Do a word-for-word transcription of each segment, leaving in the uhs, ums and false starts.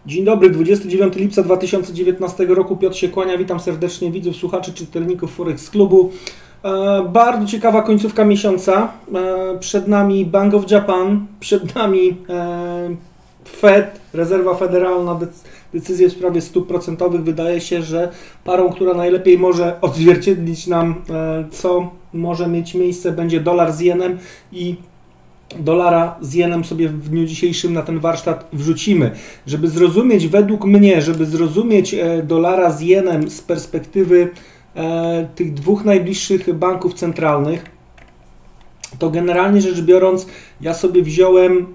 Dzień dobry, dwudziestego dziewiątego lipca dwa tysiące dziewiętnastego roku. Piotr się kłania, witam serdecznie widzów, słuchaczy, czytelników Forex Klubu. E, bardzo ciekawa końcówka miesiąca. E, przed nami Bank of Japan, przed nami e, Fed, Rezerwa Federalna, decyzje w sprawie stóp procentowych. Wydaje się, że parą, która najlepiej może odzwierciedlić nam, e, co może mieć miejsce, będzie dolar z jenem i dolara z jenem sobie w dniu dzisiejszym na ten warsztat wrzucimy. Żeby zrozumieć, według mnie, żeby zrozumieć dolara z jenem z perspektywy e, tych dwóch najbliższych banków centralnych, to generalnie rzecz biorąc, ja sobie wziąłem,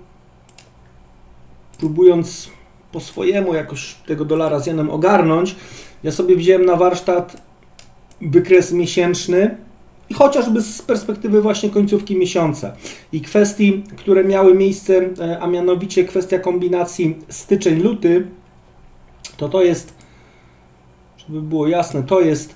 próbując po swojemu jakoś tego dolara z jenem ogarnąć, ja sobie wziąłem na warsztat wykres miesięczny, i chociażby z perspektywy właśnie końcówki miesiąca i kwestii, które miały miejsce, a mianowicie kwestia kombinacji styczeń-luty, to to jest, żeby było jasne, to jest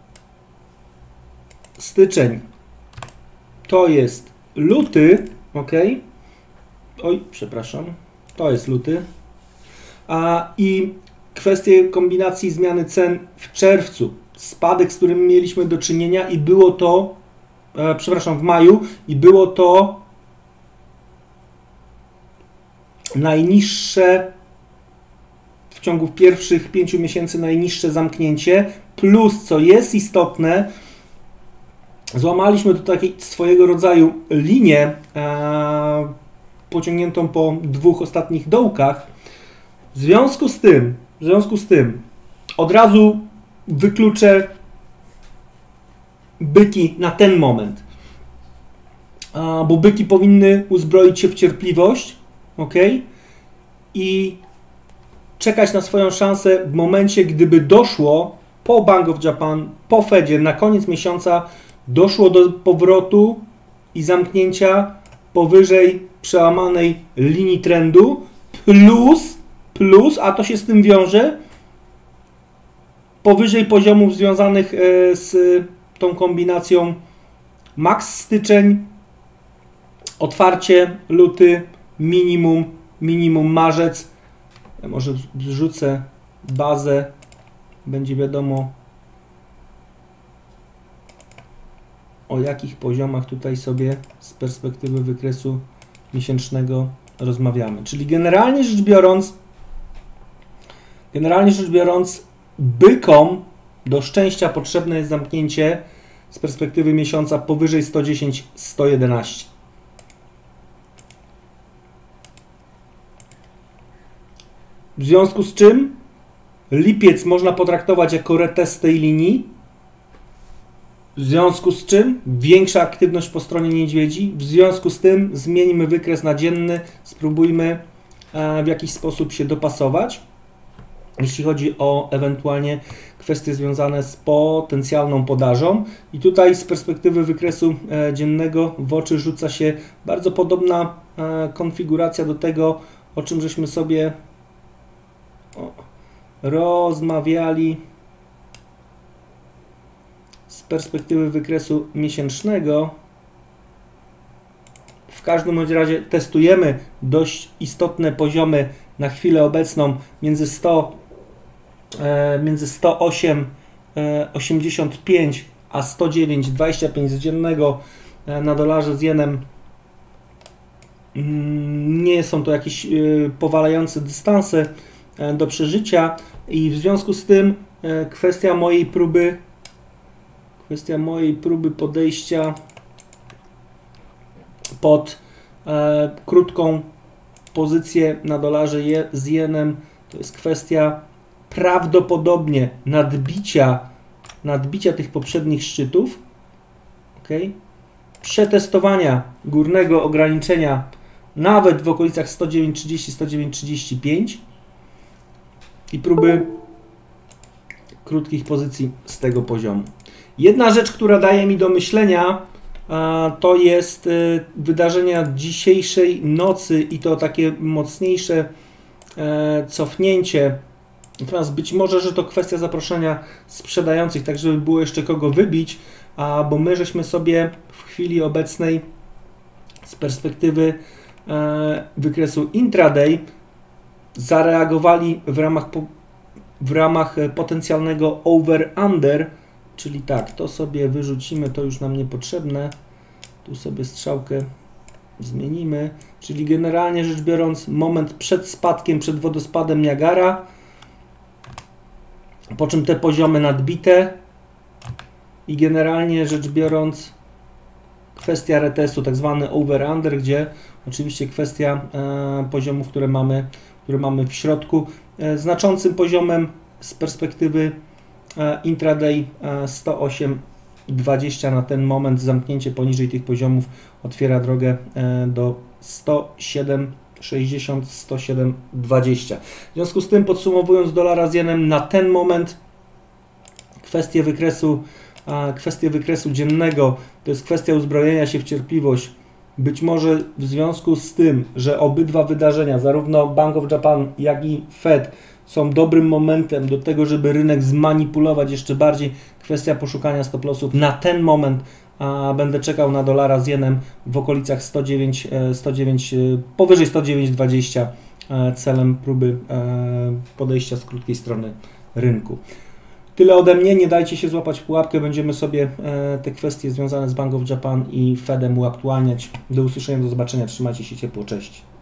styczeń, to jest luty, ok, oj, przepraszam, to jest luty, a i kwestie kombinacji zmiany cen w czerwcu. Spadek, z którym mieliśmy do czynienia i było to, e, przepraszam, w maju i było to najniższe w ciągu pierwszych pięciu miesięcy najniższe zamknięcie, plus, co jest istotne, złamaliśmy tu takiej swojego rodzaju linię e, pociągniętą po dwóch ostatnich dołkach. W związku z tym, w związku z tym od razu wykluczę byki na ten moment, bo byki powinny uzbroić się w cierpliwość, ok, i czekać na swoją szansę w momencie, gdyby doszło po Bank of Japan, po Fedzie, na koniec miesiąca doszło do powrotu i zamknięcia powyżej przełamanej linii trendu, plus, plus, a to się z tym wiąże, powyżej poziomów związanych z tą kombinacją max styczeń, otwarcie luty, minimum, minimum marzec. Ja może zrzucę bazę, będzie wiadomo, o jakich poziomach tutaj sobie z perspektywy wykresu miesięcznego rozmawiamy. Czyli generalnie rzecz biorąc, generalnie rzecz biorąc, bykom do szczęścia potrzebne jest zamknięcie z perspektywy miesiąca powyżej sto dziesięć sto jedenaście. W związku z czym lipiec można potraktować jako retest tej linii. W związku z czym większa aktywność po stronie niedźwiedzi. W związku z tym zmieńmy wykres na dzienny. Spróbujmy w jakiś sposób się dopasować, jeśli chodzi o ewentualnie kwestie związane z potencjalną podażą. I tutaj z perspektywy wykresu e, dziennego w oczy rzuca się bardzo podobna e, konfiguracja do tego, o czym żeśmy sobie o, rozmawiali z perspektywy wykresu miesięcznego. W każdym bądź razie testujemy dość istotne poziomy na chwilę obecną między sto między sto osiem osiemdziesiąt pięć a sto dziewięć dwadzieścia pięć z dziennego na dolarze z jenem. Nie są to jakieś powalające dystanse do przeżycia i w związku z tym kwestia mojej próby kwestia mojej próby podejścia pod e, krótką pozycję na dolarze je, z jenem to jest kwestia prawdopodobnie nadbicia, nadbicia tych poprzednich szczytów, okay? Przetestowania górnego ograniczenia nawet w okolicach sto dziewięć trzydzieści sto dziewięć trzydzieści pięć i próby krótkich pozycji z tego poziomu. Jedna rzecz, która daje mi do myślenia, to jest wydarzenia dzisiejszej nocy i to takie mocniejsze cofnięcie. Natomiast być może, że to kwestia zaproszenia sprzedających, tak żeby było jeszcze kogo wybić, bo my żeśmy sobie w chwili obecnej z perspektywy wykresu intraday zareagowali w ramach, w ramach potencjalnego over-under, czyli tak, to sobie wyrzucimy, to już nam niepotrzebne. Tu sobie strzałkę zmienimy, czyli generalnie rzecz biorąc moment przed spadkiem, przed wodospadem Niagara, po czym te poziomy nadbite i generalnie rzecz biorąc kwestia retestu, tak zwany over-under, gdzie oczywiście kwestia e, poziomów, które mamy, które mamy w środku. E, znaczącym poziomem z perspektywy e, intraday e, sto osiem dwadzieścia na ten moment, zamknięcie poniżej tych poziomów otwiera drogę e, do sto siedem sześćdziesiąt, sto siedem dwadzieścia. W związku z tym, podsumowując dolara z jenem na ten moment, kwestie wykresu, a, kwestie wykresu dziennego to jest kwestia uzbrojenia się w cierpliwość. Być może w związku z tym, że obydwa wydarzenia, zarówno Bank of Japan, jak i Fed, są dobrym momentem do tego, żeby rynek zmanipulować jeszcze bardziej, kwestia poszukania stop lossów. Na ten moment a, będę czekał na dolara z jenem w okolicach sto dziewięć, sto dziewięć, powyżej sto dziewięć dwadzieścia celem próby podejścia z krótkiej strony rynku. Tyle ode mnie, nie dajcie się złapać w pułapkę, będziemy sobie te kwestie związane z Bank of Japan i Fedem uaktualniać. Do usłyszenia, do zobaczenia, trzymajcie się ciepło, cześć.